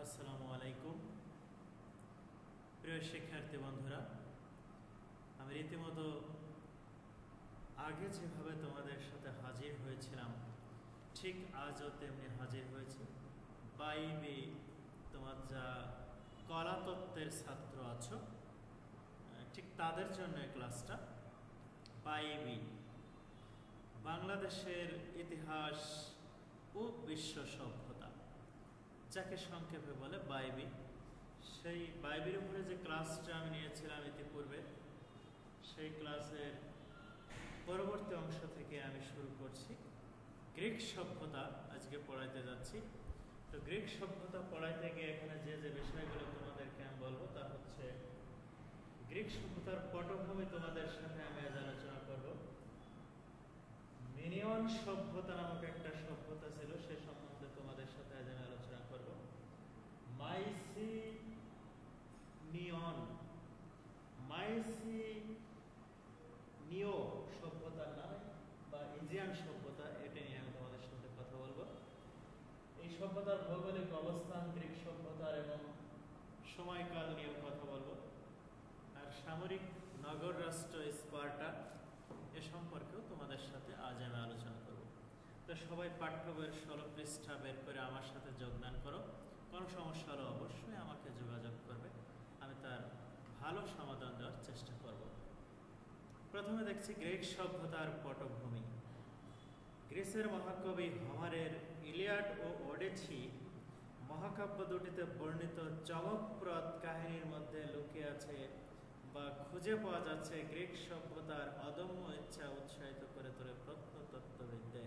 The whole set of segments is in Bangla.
আসসালামু আলাইকুম প্রিয় শিক্ষার্থী বন্ধুরা, আমি রীতিমতো আগে যেভাবে তোমাদের সাথে হাজির হয়েছিলাম ঠিক আজও তেমনি হাজির হয়েছি। বাইবি তোমার যা কলাতত্ত্বের ছাত্র আছো ঠিক তাদের জন্য এই ক্লাসটা। বাইবি বাংলাদেশের ইতিহাস ও বিশ্ব সভ্যতা, যাকে সংক্ষেপে বলে বাইবি। সেই বাইবির উপরে যে ক্লাসটা আমি নিয়েছিলাম ইতিপূর্বে, সেই ক্লাসের পরবর্তী অংশ থেকে আমি শুরু করছি। গ্রিক সভ্যতা আজকে পড়াইতে যাচ্ছি। তো গ্রিক সভ্যতা পড়াইতে গিয়ে এখানে যে যে বিষয়গুলো তোমাদেরকে আমি বলবো তা হচ্ছে গ্রিক সভ্যতার পটভূমি তোমাদের সাথে আমি আজ আলোচনা করব। মিনিয়ন সভ্যতা নামক একটা সভ্যতা ছিল, সে সম্বন্ধে তোমাদের সাথে আজ আমি আলোচনা করব। মাইসিনীয় সভ্যতার নাম বা ইজিয়ান সভ্যতা, এটা নিয়ে আমি তোমাদের সাথে কথা বলবো। এই সভ্যতার ভৌগোলিক অবস্থান, গ্রিক সভ্যতার এবং সময়কাল নিয়ে কথা বলবো। আর সামরিক নগর রাষ্ট্র স্পার্টা এ সম্পর্কেও তোমাদের সাথে আজ আমি আলোচনা করব। তো সবাই পাঠ্য বইয়ের 16 পৃষ্ঠা বের করে আমার সাথে যোগদান করো। কোনো সমস্যা হলে অবশ্যই আমাকে যোগাযোগ করবে, আমি তার ভালো সমাধান দেওয়ার চেষ্টা করব। প্রথমে দেখছি গ্রিক সভ্যতার পটভূমি। গ্রিসের মহাকবি হোমারের ইলিয়াড ও ওডেসি মহাকাব্য দুটিতে বর্ণিত চমকপ্রদ কাহিনীর মধ্যে লুকিয়ে আছে বা খুঁজে পাওয়া যাচ্ছে গ্রিক সভ্যতার অদম্য ইচ্ছা উৎসাহিত করে তোলে প্রত্নতত্ত্ববিদদের।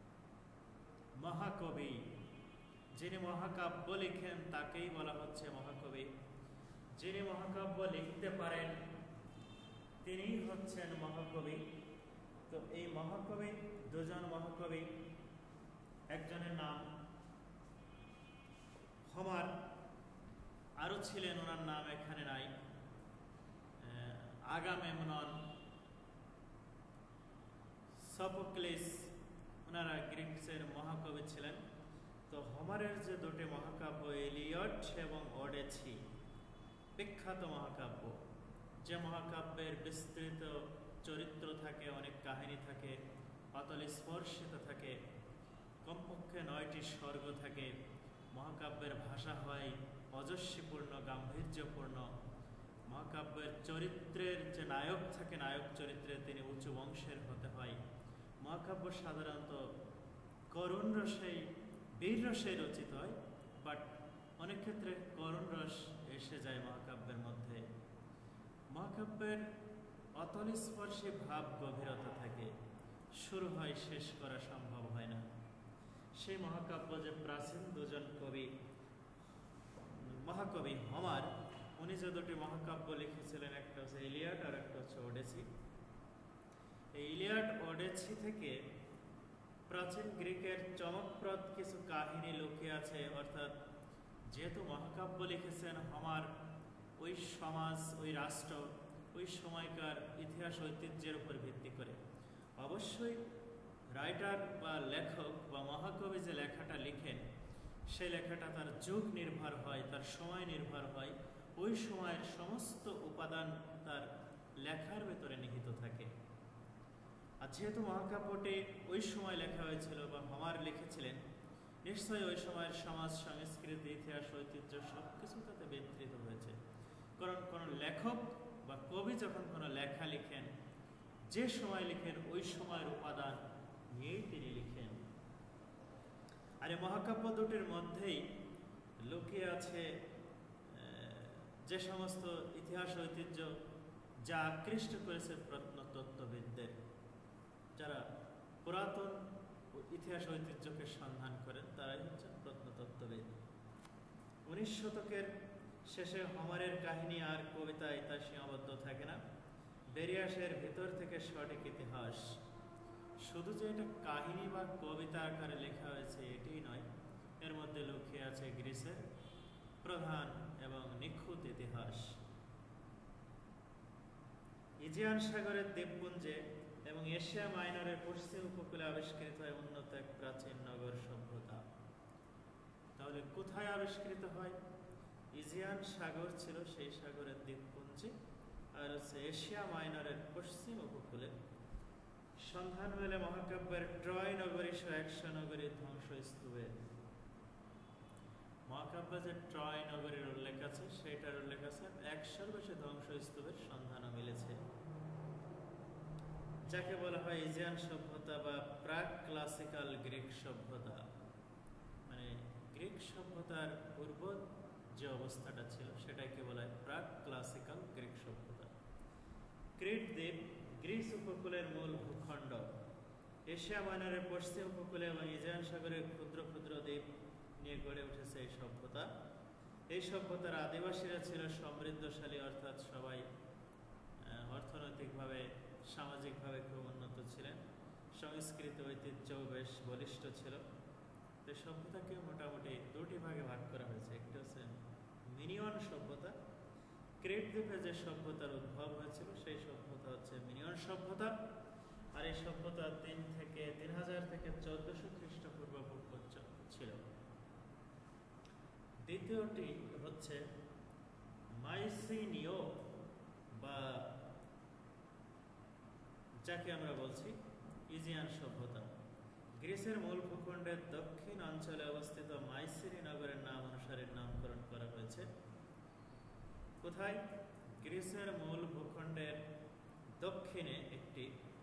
মহাকবি, যিনি মহাকাব্য লিখেন তাকেই বলা হচ্ছে মহাকবি। যিনি মহাকাব্য লিখতে পারেন তিনিই হচ্ছেন মহাকবি। তো এই মহাকবি, দুজন মহাকবি, একজনের নাম হোমার, আরো ছিলেন, ওনার নাম এখানে নাই, আগামেমনন, সফোক্লিস, ওনারা গ্রিসের মহাকবি ছিলেন। তো হোমারের যে দুটি মহাকাব্য ইলিয়ড এবং ওডেসি, বিখ্যাত মহাকাব্য, যে মহাকাব্যের বিস্তৃত চরিত্র থাকে, অনেক কাহিনী থাকে, অতল স্পর্শিত থাকে, কমপক্ষে 9টি স্বর্গ থাকে, মহাকাব্যের ভাষা হয় অজস্বীপূর্ণ, গাম্ভীর্যপূর্ণ। মহাকাব্যের চরিত্রের যে নায়ক থাকে, নায়ক চরিত্রে তিনি উঁচু বংশের হতে হয়। মহাকাব্য সাধারণত করুণ রসে, বীর রসে রচিত হয়, বাট অনেক ক্ষেত্রে করুণ রস এসে যায় মহাকাব্যের মধ্যে। মহাকাব্যের অতল স্পর্শী ভাব গভীরতা থাকে, শুরু হয় শেষ করা সম্ভব হয় না। সেই মহাকাব্য যে প্রাচীন দুজন কবি, মহাকবি হোমার, উনি যে দুটি মহাকাব্য লিখেছিলেন, একটা হচ্ছে ইলিয়াড আর একটা হচ্ছে ওডেসি। এই ইলিয়াড ওডেসি থেকে প্রাচীন গ্রিকের চমকপ্রদ কিছু কাহিনী লুকিয়ে আছে। অর্থাৎ যেহেতু মহাকাব্য লিখেছেন হোমার, ওই সমাজ, ওই রাষ্ট্র, ওই সময়কার ইতিহাস ঐতিহ্যের উপর ভিত্তি করে। অবশ্যই রাইটার বা লেখক বা মহাকবি যে লেখাটা লিখেন, সেই লেখাটা তার যুগ নির্ভর হয়, তার সময় নির্ভর হয়, ওই সময়ের সমস্ত উপাদান তার লেখার ভেতরে নিহিত থাকে। আর যেহেতু মহাকাব্যটি ওই সময় লেখা হয়েছিল বা হোমার লিখেছিলেন, নিশ্চয়ই ওই সময়ের সমাজ, সংস্কৃতি, ইতিহাস, ঐতিহ্য সবকিছু তাতে বিধৃত হয়েছে। কারণ কোনো লেখক বা কবি যখন কোনো লেখা লিখেন, যে সময় লিখেন ওই সময়ের উপাদান নিয়েই তিনি লিখেন। আর এই মহাকাব্য দুটির মধ্যেই লুকিয়ে আছে যে সমস্ত ইতিহাস ঐতিহ্য যা আকৃষ্ট করেছে প্রত্নতত্ত্ববিদদের, যারা পুরাতন ইতিহাস ঐতিহ্যকে সন্ধান করেন, তারাই হচ্ছেন প্রত্নতত্ত্ববিদ। 19 শতকের শেষে হোমারের কাহিনী আর কবিতায় তা সীমাবদ্ধ থাকে না, বেরিয়ে আসে এর ভেতর থেকে সঠিক ইতিহাস। শুধু যে এটা কাহিনী বা কবিতা আকারে লেখা হয়েছে এটিই নয়, এর মধ্যে লুকিয়ে আছে গ্রিসের প্রধান এবং নিখুঁত ইতিহাস। ইজিয়ান সাগরের দ্বীপপুঞ্জে এবং এশিয়া মাইনরের পশ্চিম উপকূলে আবিষ্কৃত হয় উন্নত এক প্রাচীন নগর সভ্যতা। তাহলে তাহলে কোথায় আবিষ্কৃত হয়? ইজিয়ান সাগর ছিল সেই সাগরের দ্বীপপুঞ্জে, আর হচ্ছে এশিয়া মাইনরের পশ্চিম উপকূলে। সন্ধান মেলে মহাকাব্যের ট্রয় নগরী সহ 100 নগরীর ধ্বংসস্তূপে। মহাকাব্যে যে ট্রয় নগরীর উল্লেখ আছে সেটার উল্লেখ আছে 100-র বেশি ধ্বংসস্তূপের সন্ধানও মিলেছে, যাকে বলা হয় ইজিয়ান সভ্যতা বা প্রাক ক্লাসিক্যাল গ্রিক সভ্যতা। মানে গ্রিক সভ্যতার পূর্ব যে অবস্থাটা ছিল সেটাকে বলা হয় প্রাক ক্লাসিক্যাল গ্রিক সভ্যতা। ক্রিট দ্বীপ গ্রিস উপকূলের মূল ভূখণ্ড। এশিয়া মাইনরের পশ্চিম উপকূলে এবং ইজিয়ান সাগরের ক্ষুদ্র ক্ষুদ্র দ্বীপ নিয়ে গড়ে উঠেছে এই সভ্যতা। এই সভ্যতার আদিবাসীরা ছিল সমৃদ্ধশালী, অর্থাৎ সবাই অর্থনৈতিকভাবে সামাজিকভাবে খুব উন্নত ছিলেন, সংস্কৃতি ঐতিহ্যও বেশ বলিষ্ঠ ছিল। তো সভ্যতাকে মোটামুটি দুটি ভাগে ভাগ করা হয়েছে। একটি হচ্ছে মিনিয়ন সভ্যতা। ক্রিট দ্বীপে যে সভ্যতার উদ্ভব হয়েছিল সেই সভ্যতা হচ্ছে মিনিয়ন সভ্যতা, আর এই সভ্যতা 3000 থেকে 1400 খ্রিস্টপূর্ব পর্যন্ত ছিল। দ্বিতীয়টি হচ্ছে মাইসিনীয় বা যাকে আমরা বলছি ইজিয়ান সভ্যতা। গ্রিসের মূল ভূখণ্ডের দক্ষিণ অঞ্চলে অবস্থিত মাইসিনি নগরের নাম অনুসারে নামকরণ করা হয়েছে। কোথায়? গ্রিসের মূল ভূখণ্ডের দক্ষিণে একটি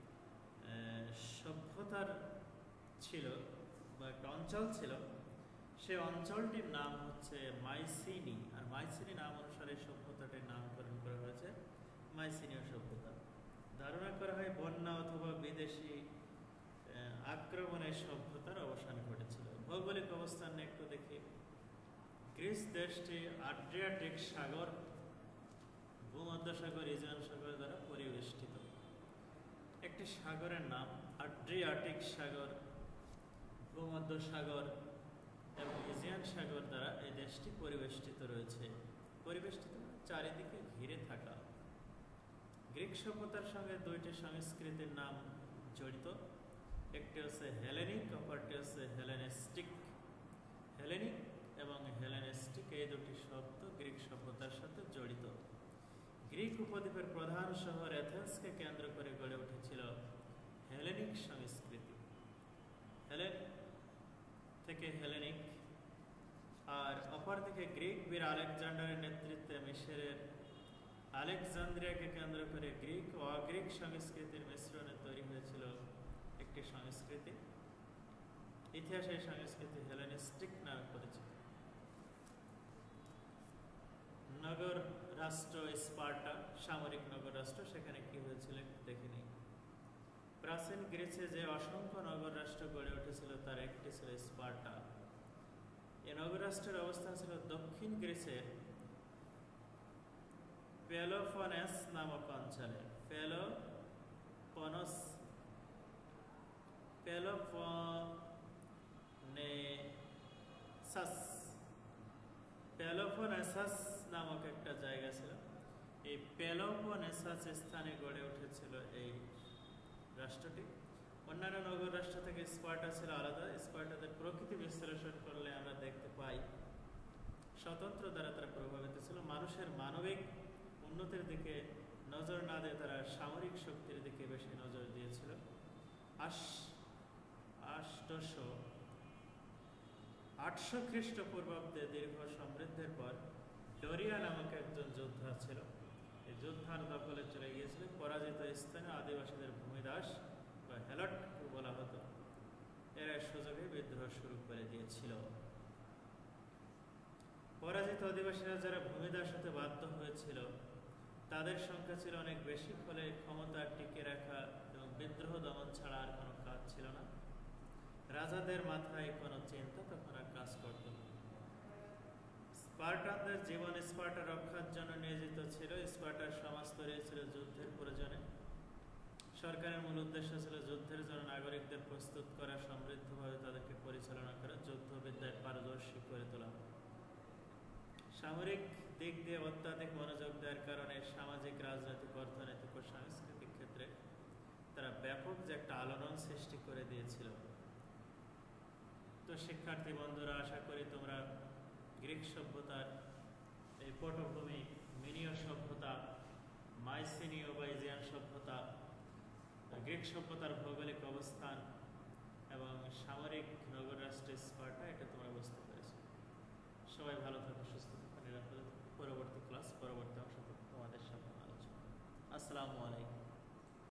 সভ্যতার ছিল বা একটা অঞ্চল ছিল, সে অঞ্চলটির নাম হচ্ছে মাইসিনি, আর মাইসিনি নাম অনুসারে সভ্যতাটির নামকরণ করা হয়েছে মাইসিনীয় সভ্যতা। ধারণা করা হয় বন্যা অথবা বিদেশি আক্রমণে সভ্যতার অবসান ঘটেছিল। ভৌগোলিক অবস্থান একটু দেখি। গ্রিস দেশটি আড্রিয়াটিক সাগর, ভূমধ্যসাগর, ইজিয়ান সাগর দ্বারা পরিবেষ্টিত। একটি সাগরের নাম আড্রিয়াটিক সাগর, ভূমধ্যসাগর এবং ইজিয়ান সাগর দ্বারা এই দেশটি পরিবেষ্টিত রয়েছে। পরিবেষ্টিত চারিদিকে ঘিরে থাকা। গ্রিক সভ্যতার সঙ্গে দুইটি সংস্কৃতির নাম জড়িত। একটি হচ্ছে হেলেনিক, অপরটি হচ্ছে হেলেনিস্টিক। হেলেনিক এবং হেলেনিস্টিক এই দুটি শব্দ গ্রিক সভ্যতার সাথে জড়িত। গ্রিক উপদ্বীপের প্রধান শহর এথেন্সকে কেন্দ্র করে গড়ে উঠেছিল হেলেনিক সংস্কৃতি। হেলেন থেকে হেলেনিক। আর অপরদিকে গ্রিক বীর আলেকজান্ডারের নেতৃত্বে মিশরের আলেকজান্দ্রিয়াকে কেন্দ্র করে গ্রিক ও অগ্রিক সংস্কৃতির মিশ্রণে তৈরি হয়েছিল একটি সংস্কৃতি। ইতিহাসে এই সংস্কৃতি হেলেনিস্টিক নামে পরিচিত। নগর রাষ্ট্র স্পার্টা, সামরিক নগর রাষ্ট্র, সেখানে কি হয়েছিল দেখে নিই। প্রাচীন গ্রিসে যে অসংখ্য নগর রাষ্ট্র গড়ে উঠেছিল তার একটি ছিল স্পার্টা। এই নগর রাষ্ট্রের অবস্থান ছিল দক্ষিণ গ্রিসের পেলোপনেস নামক অঞ্চলে। পেলোপনেসাস নামক একটা জায়গা ছিল। এই পেলোপনেসাস স্থানে গড়ে উঠেছিল এই রাষ্ট্রটি। অন্যান্য নগর রাষ্ট্র থেকে স্পার্টা ছিল আলাদা। স্পার্টাদের প্রকৃতি বিশ্লেষণ করলে আমরা দেখতে পাই স্বতন্ত্র দ্বারা তারা প্রভাবিত ছিল। মানুষের মানবিক উন্নতির দিকে নজর না দিয়ে তারা সামরিক শক্তির দিকে বেশি নজর দিয়েছিল। 800 খ্রিস্টপূর্বাব্দে দীর্ঘ সমৃদ্ধের পর ডোরিয়া নামক একজন যোদ্ধা ছিল। এই যোদ্ধার দখলে চলে গিয়েছিল পরাজিত স্থানে আদিবাসীদের ভূমিদাস বা হেলট বলা হতো। এরা সুযোগে বিদ্রোহ শুরু করে দিয়েছিল। পরাজিত আদিবাসীরা যারা ভূমিদাস হতে বাধ্য হয়েছিল তাদের সংখ্যা ছিল অনেক বেশি, ফলে ক্ষমতা টিকে রাখা এবং বিদ্রোহ দমন ছাড়া আর কোনো কাজ ছিল না। রাজাদের মাথায় কোনো চিন্তা তখন আর কাজ করত না। স্পার্টানদের জীবন স্পার্টা রক্ষার জন্য নিয়োজিত ছিল। স্পার্টার সমাজ তৈরি ছিল যুদ্ধের প্রয়োজনে। সরকারের মূল উদ্দেশ্য ছিল যুদ্ধের জন্য নাগরিকদের প্রস্তুত করা, সমৃদ্ধভাবে তাদেরকে পরিচালনা করা, যুদ্ধবিদ্যায় পারদর্শী করে তোলা। সামরিক দিক দিয়ে অত্যাধিক মনোযোগ দেওয়ার কারণে সামাজিক, রাজনৈতিক, অর্থনৈতিক ও সাংস্কৃতিক ক্ষেত্রে তারা ব্যাপক যে একটা আলোড়ন সৃষ্টি করে দিয়েছিল। তো শিক্ষার্থী বন্ধুরা, আশা করি তোমরা গ্রিক সভ্যতার এই পটভূমি, মিনীয় সভ্যতা, মাইসিনীয় বা ইজিয়ান সভ্যতা, গ্রিক সভ্যতার ভৌগোলিক অবস্থান এবং সামরিক নগর রাষ্ট্রের স্পার্টা, এটা তোমরা বুঝতে পেরেছো। সবাই ভালো থাকো, সুস্থ থাকো, নিরাপদে থাকো। পরবর্তী ক্লাস, পরবর্তী অংশ তোমাদের সাথে আলোচনা। আসসালামু আলাইকুম।